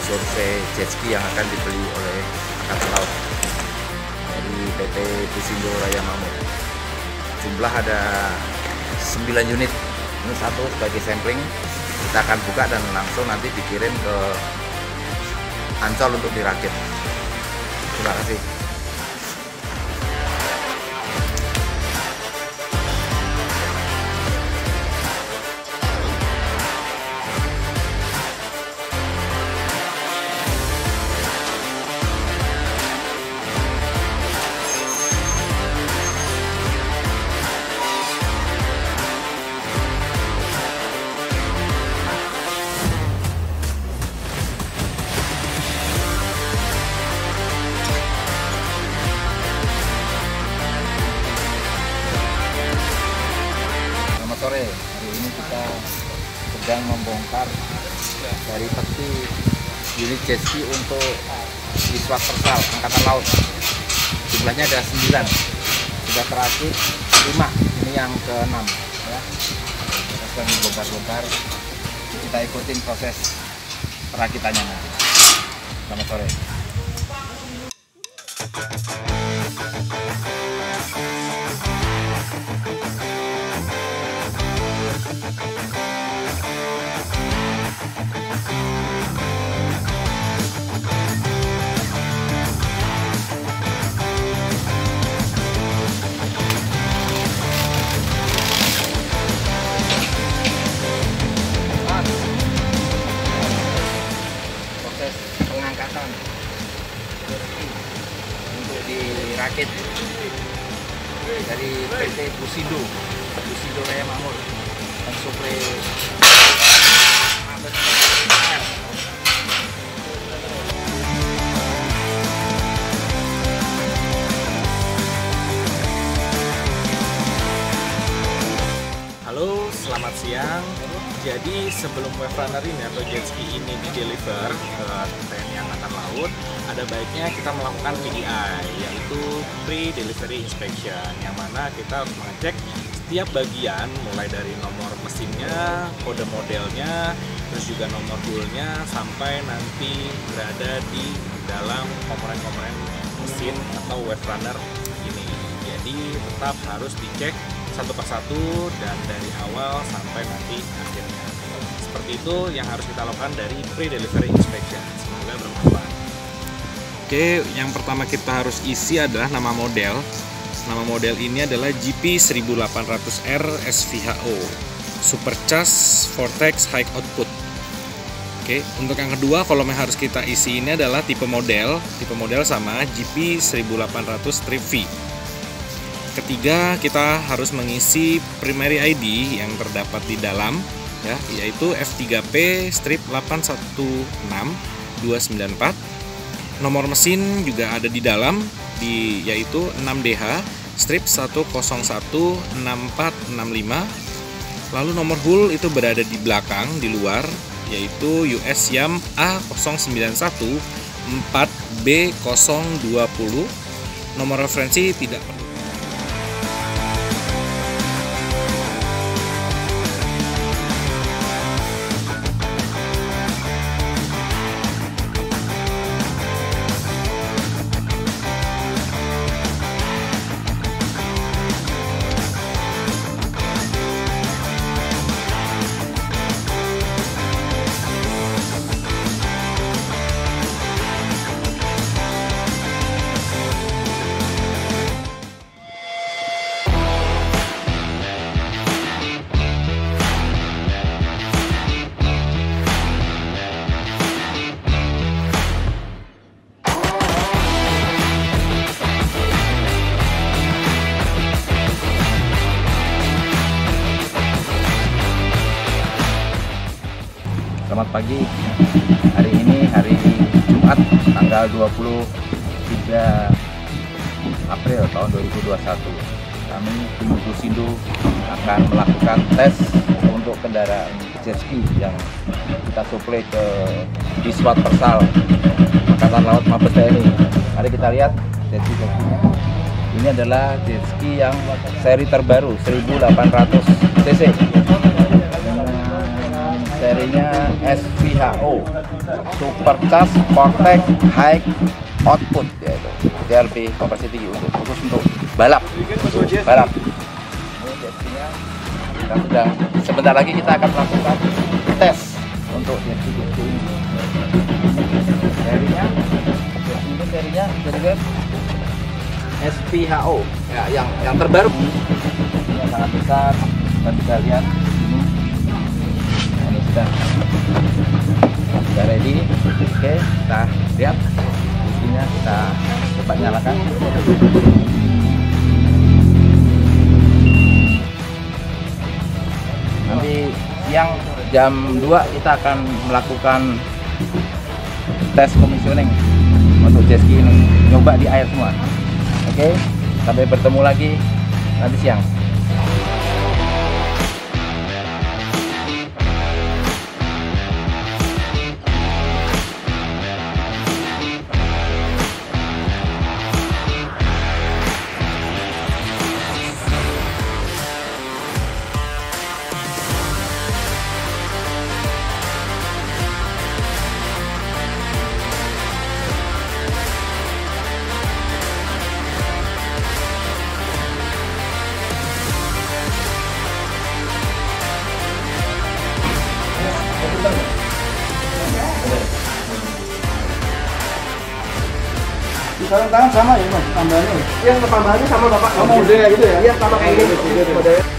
survei jet ski yang akan dibeli oleh Angkatan Laut dari PT Busindo Raya Mamur. Jumlah ada 9 unit. Ini satu sebagai sampling, kita akan buka dan langsung nanti dikirim ke Ancol untuk dirakit. Terima kasih. Sore, hari ini kita sedang membongkar dari peti unit jet ski untuk Diswat Persal Angkatan Laut. Jumlahnya ada 9, sudah terakit 5, ini yang ke-6 ya. Kita sedang membongkar-bongkar, kita ikutin proses perakitannya nanti. Selamat sore. Pengangkatan untuk dirakit dari PT Busindo Raya Mamur dan suplai Halo, selamat siang. Jadi sebelum wave runner ini atau jet ski ini di-deliver ke TNI Angkatan Laut, ada baiknya kita melakukan PDI, yaitu Pre-Delivery Inspection, yang mana kita harus mengecek setiap bagian, mulai dari nomor mesinnya, kode modelnya, terus juga nomor hullnya, sampai nanti berada di dalam komponen-komponen mesin atau wave runner ini. Jadi tetap harus dicek satu persatu dan dari awal sampai nanti akhirnya. Seperti itu yang harus kita lakukan dari pre-delivery inspection. Semoga bermanfaat. Oke, yang pertama kita harus isi adalah nama model. Nama model ini adalah GP1800R SVHO Supercharged Vortex High Output. Oke, untuk yang kedua kolom yang harus kita isi ini adalah tipe model sama GP1800 Strip V. Ketiga, kita harus mengisi primary ID yang terdapat di dalam, ya, yaitu F3P strip 816294. Nomor mesin juga ada di dalam, yaitu 6DH strip 1016465. Lalu nomor hull itu berada di belakang, di luar, yaitu US YAM A091 4B020. Nomor referensi tidak perlu. Selamat pagi. Hari ini hari Jumat tanggal 23 April tahun 2021. Kami tim Busindo akan melakukan tes untuk kendaraan jet ski yang kita suplai ke Diswat Persal Angkatan Laut Mabes TNI. Mari kita lihat jet ski-nya. Ini adalah jet ski yang seri terbaru 1800 cc. Serinya SVHO Supercharged Vortex High Output, yaitu DRB kompresi tinggi untuk khusus untuk balap. Balap. Ini jet-skinya kita sudah, sebentar lagi kita akan melakukan tes untuk jet-ski ini. Serinya, ini serinya dari SVHO, ya, yang terbaru. Ini sangat besar, kita bisa lihat ini. Nah, ini sudah ready. Oke, kita lihat mesinnya, kita coba nyalakan. Nanti siang jam 2 kita akan melakukan tes commissioning untuk jet ski ini, nyoba di air semua. Oke, sampai bertemu lagi nanti siang. Sarung tangan sama ya mas, tambahannya? Iya, tambahannya sama bapak. Sama model gitu ya? Iya, sama kayak gini.